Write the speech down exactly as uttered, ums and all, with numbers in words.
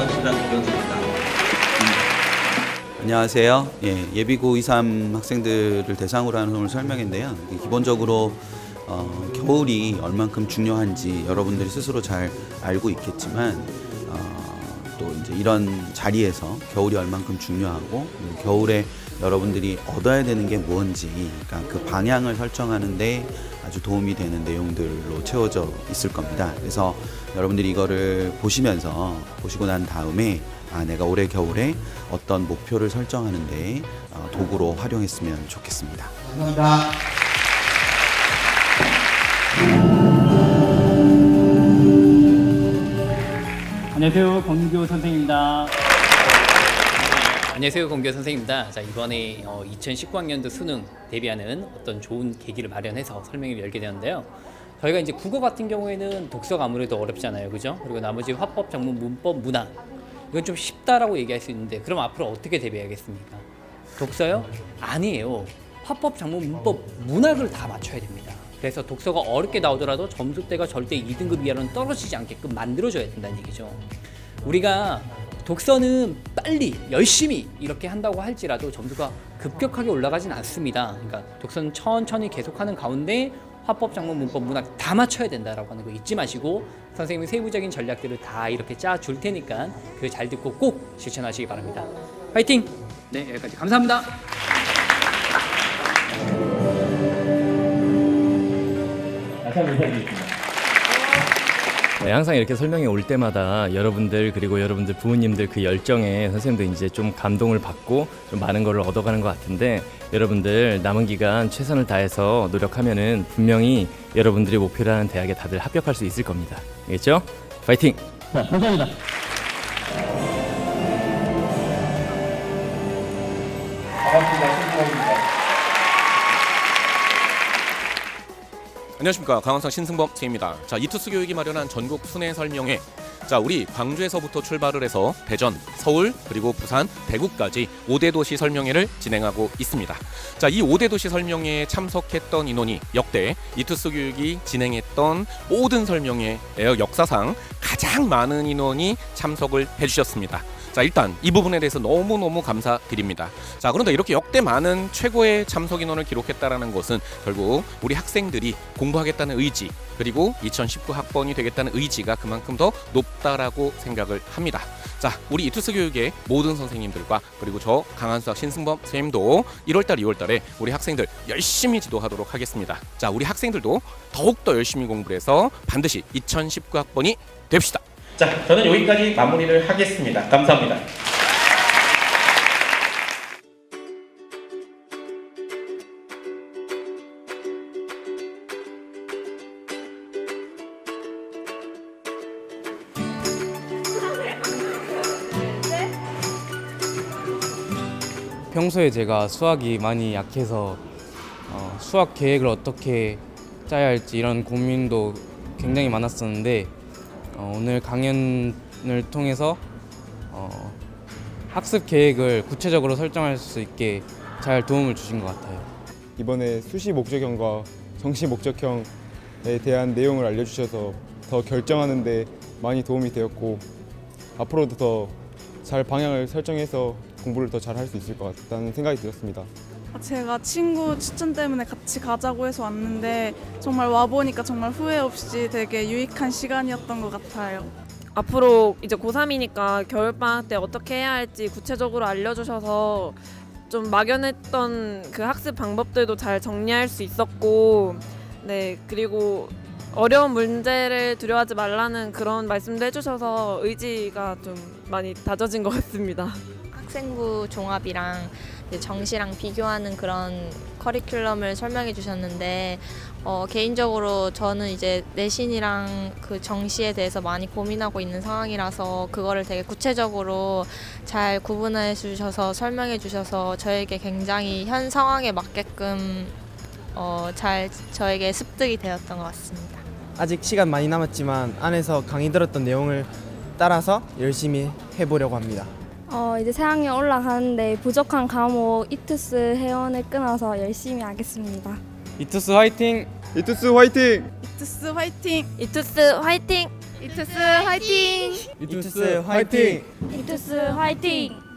부장 김병수입니다. 안녕하세요. 예, 예비고 이, 삼 학생들을 대상으로 하는 오늘 설명인데요. 기본적으로 어, 겨울이 얼만큼 중요한지 여러분들이 스스로 잘 알고 있겠지만 어, 또 이제 이런 자리에서 겨울이 얼만큼 중요하고 겨울에 여러분들이 얻어야 되는 게 뭔지, 그러니까 그 방향을 설정하는데 아주 도움이 되는 내용들로 채워져 있을 겁니다. 그래서 여러분들이 이거를 보시면서 보시고 난 다음에 아, 내가 올해 겨울에 어떤 목표를 설정하는데 어, 도구로 활용했으면 좋겠습니다. 감사합니다. 안녕하세요, 권규 선생입니다. 안녕하세요, 권규 선생입니다. 자, 이번에 어, 이천십구 학년도 수능 대비하는 어떤 좋은 계기를 마련해서 설명을 열게 되었는데요. 저희가 이제 국어 같은 경우에는 독서가 아무래도 어렵잖아요, 그죠? 그리고 나머지 화법, 작문, 문법, 문학 이건 좀 쉽다라고 얘기할 수 있는데 그럼 앞으로 어떻게 대비하겠습니까? 독서요? 아니에요. 화법, 작문, 문법, 문학을 다 맞춰야 됩니다. 그래서 독서가 어렵게 나오더라도 점수대가 절대 이 등급 이하로는 떨어지지 않게끔 만들어줘야 된다는 얘기죠. 우리가 독서는 빨리 열심히 이렇게 한다고 할지라도 점수가 급격하게 올라가진 않습니다. 그러니까 독서는 천천히 계속하는 가운데 화법, 작문, 문법, 문학 다 맞춰야 된다라고 하는 거 잊지 마시고 선생님이 세부적인 전략들을 다 이렇게 짜줄 테니까 그걸 잘 듣고 꼭 실천하시기 바랍니다. 화이팅! 네, 여기까지 감사합니다. 다시 한번 인사드리겠습니다. 네, 항상 이렇게 설명이 올 때마다 여러분들 그리고 여러분들 부모님들 그 열정에 선생님도 이제 좀 감동을 받고 좀 많은 걸 얻어가는 것 같은데 여러분들 남은 기간 최선을 다해서 노력하면은 분명히 여러분들이 목표로 하는 대학에 다들 합격할 수 있을 겁니다. 알겠죠? 파이팅! 자, 감사합니다. 안녕하십니까, 강원상 신승범 선생님입니다. 자, 이투스 교육이 마련한 전국 순회 설명회. 자, 우리 광주에서부터 출발을 해서 대전, 서울, 그리고 부산, 대구까지 오 대 도시 설명회를 진행하고 있습니다. 자, 이 오 대 도시 설명회에 참석했던 인원이 역대 이투스 교육이 진행했던 모든 설명회의 역사상 가장 많은 인원이 참석을 해주셨습니다. 자, 일단 이 부분에 대해서 너무너무 감사드립니다. 자, 그런데 이렇게 역대 많은 최고의 참석 인원을 기록했다는 것은 결국 우리 학생들이 공부하겠다는 의지, 그리고 이천십구 학번이 되겠다는 의지가 그만큼 더 높다라고 생각을 합니다. 자, 우리 이투스 교육의 모든 선생님들과 그리고 저 강한수학 신승범 선생님도 일월달, 이월달에 우리 학생들 열심히 지도하도록 하겠습니다. 자, 우리 학생들도 더욱더 열심히 공부를 해서 반드시 이천십구 학번이 됩시다. 자, 저는 여기까지 마무리를 하겠습니다. 감사합니다. 평소에 제가 수학이 많이 약해서 어, 수학 계획을 어떻게 짜야 할지 이런 고민도 굉장히 많았었는데 어, 오늘 강연을 통해서 어, 학습 계획을 구체적으로 설정할 수 있게 잘 도움을 주신 것 같아요. 이번에 수시 목적형과 정시 목적형에 대한 내용을 알려주셔서 더 결정하는 데 많이 도움이 되었고 앞으로도 더 잘 방향을 설정해서 공부를 더 잘 할 수 있을 것 같다는 생각이 들었습니다. 제가 친구 추천 때문에 같이 가자고 해서 왔는데 정말 와보니까 정말 후회 없이 되게 유익한 시간이었던 것 같아요. 앞으로 이제 고삼이니까 겨울방학 때 어떻게 해야 할지 구체적으로 알려주셔서 좀 막연했던 그 학습 방법들도 잘 정리할 수 있었고, 네, 그리고 어려운 문제를 두려워하지 말라는 그런 말씀도 해주셔서 의지가 좀 많이 다져진 것 같습니다. 학생부 종합이랑 정시랑 비교하는 그런 커리큘럼을 설명해 주셨는데 어, 개인적으로 저는 이제 내신이랑 그 정시에 대해서 많이 고민하고 있는 상황이라서 그거를 되게 구체적으로 잘 구분해 주셔서 설명해 주셔서 저에게 굉장히 현 상황에 맞게끔 어, 잘 저에게 습득이 되었던 것 같습니다. 아직 시간 많이 남았지만 안에서 강의 들었던 내용을 따라서 열심히 해보려고 합니다. 어, 이제 새 학년 올라가는데 부족한 과목 이투스 회원을 끊어서 열심히 하겠습니다. 이투스 화이팅! 이투스 화이팅! 이투스 화이팅! 이투스 화이팅! 이투스 화이팅! 이투스 화이팅! 이투스 화이팅!